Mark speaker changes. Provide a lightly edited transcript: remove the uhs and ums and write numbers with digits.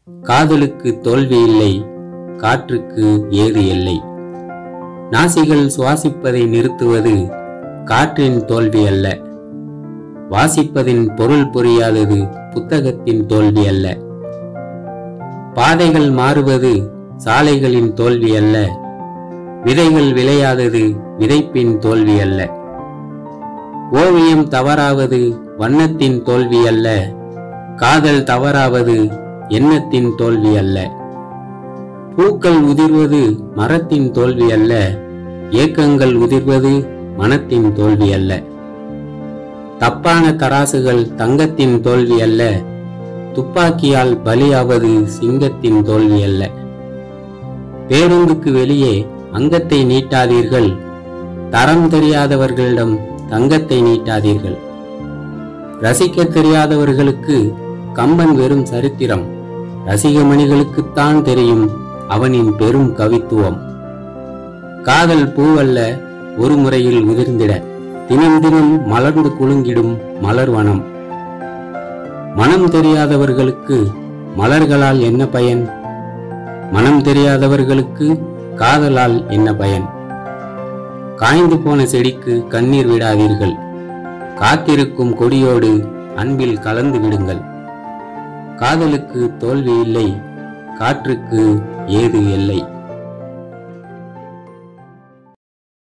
Speaker 1: காதலுக்கு தோல்வி இல்லை, காற்றுக்கு ஏது எல்லை. நாசிகள் சுவாசிப்பதை நிறுத்துவது காற்றின் தோல்வி அல்ல. வாசிப்பதின் பொருள் புரியாதது புத்தகத்தின் தோல்வி அல்ல. பாதைகள் மாறுவது சாலைகளின் தோல்வி அல்ல. விதைகள் விளையாதது விதைப்பின் தோல்வி அல்ல. ஓவியம் தவறாவது வண்ணத்தின் தோல்வி அல்ல. காதல் தவறாவது எண்ணத்தின் தோல்வி அல்ல. பூக்கள் உதிர்வது மரத்தின் தோல்வி அல்ல. ஏக்கங்கள் உதிர்வது மனத்தின் தோல்வி அல்ல. தப்பான தராசுகள் தங்கத்தின் தோல்வி அல்ல. துப்பாக்கியால் பலியாவது சிங்கத்தின் தோல்வி அல்ல. பேருந்துக்கு வெளியே அங்கத்தை நீட்டாதீர்கள். தரம் தெரியாதவர்களிடம் தங்கத்தை நீட்டாதீர்கள். ரசிக்க தெரியாதவர்களுக்கு கம்பன் வெறும் சரித்திரம். ரசிகமணிகளுக்குத்தான் தெரியும் அவனின் பெரும் கவித்துவம். காதல் பூவல்ல, ஒரு முறையில் உதிர்ந்திட தினம் தினம் மலர்ந்து குலுங்கிடும் மலர்வனம். மனம் தெரியாதவர்களுக்கு மலர்களால் என்ன பயன்? மனம் தெரியாதவர்களுக்கு காதலால் என்ன பயன்? காய்ந்து போன செடிக்கு கண்ணீர் விடாதீர்கள். காத்திருக்கும் கொடியோடு அன்பில் கலந்து விடுங்கள். காதலுக்கு தோல்வி இல்லை, காற்றுக்கு ஏது எல்லை.